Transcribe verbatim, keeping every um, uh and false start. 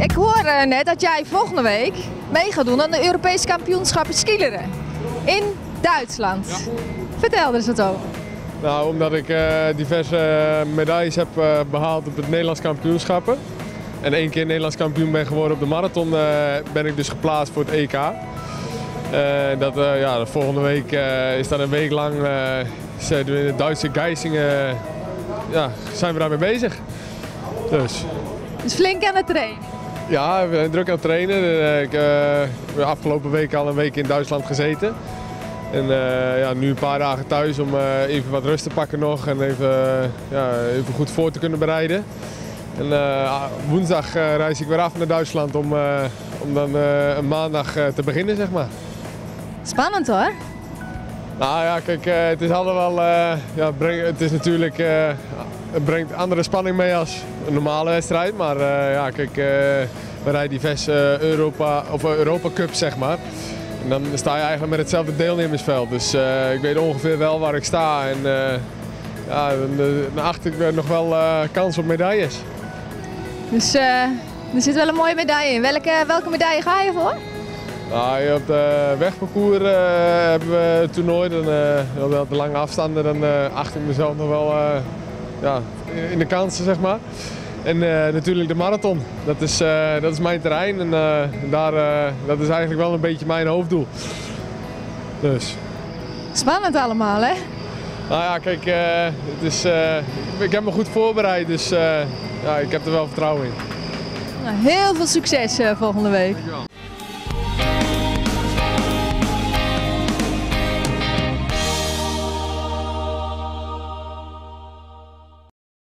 Ik hoor uh, net dat jij volgende week mee gaat doen aan de Europese kampioenschappen skileren in Duitsland. Ja. Vertel er eens wat over. Nou, omdat ik uh, diverse uh, medailles heb uh, behaald op het Nederlands kampioenschappen. En één keer Nederlands kampioen ben geworden op de marathon, uh, ben ik dus geplaatst voor het E K. Uh, dat, uh, ja, de volgende week uh, is dat een week lang, uh, in de Duitse Geisingen, uh, ja, zijn we daarmee bezig. Dus. Dus flink aan het trainen? Ja, we zijn druk aan het trainen. Uh, ik heb uh, afgelopen week al een week in Duitsland gezeten. En uh, ja, nu een paar dagen thuis om uh, even wat rust te pakken nog en even, uh, ja, even goed voor te kunnen bereiden. En uh, woensdag uh, reis ik weer af naar Duitsland om, uh, om dan uh, een maandag uh, te beginnen, zeg maar. Spannend hoor. Nou ja, kijk, uh, het is allemaal, uh, ja, breng, het is natuurlijk, uh, het brengt andere spanning mee als een normale wedstrijd. Maar uh, ja, kijk, uh, we rijden diverse uh, Europa, of uh, Europa Cup, zeg maar. En dan sta je eigenlijk met hetzelfde deelnemersveld. Dus uh, ik weet ongeveer wel waar ik sta. En uh, ja, dan, dan acht ik nog wel uh, kans op medailles. Dus uh, er zit wel een mooie medaille in. Welke, welke medaille ga je voor? Nou, op de wegparcours uh, hebben we het toernooi. Dan, uh, op de lange afstanden dan, uh, acht ik mezelf nog wel uh, ja, in de kansen, zeg maar. En uh, natuurlijk de marathon. Dat is, uh, dat is mijn terrein en uh, daar, uh, dat is eigenlijk wel een beetje mijn hoofddoel. Dus. Spannend allemaal, hè? Nou ja, kijk, uh, het is, uh, ik heb me goed voorbereid, dus uh, ja, ik heb er wel vertrouwen in. Nou, heel veel succes uh, volgende week. Dankjewel.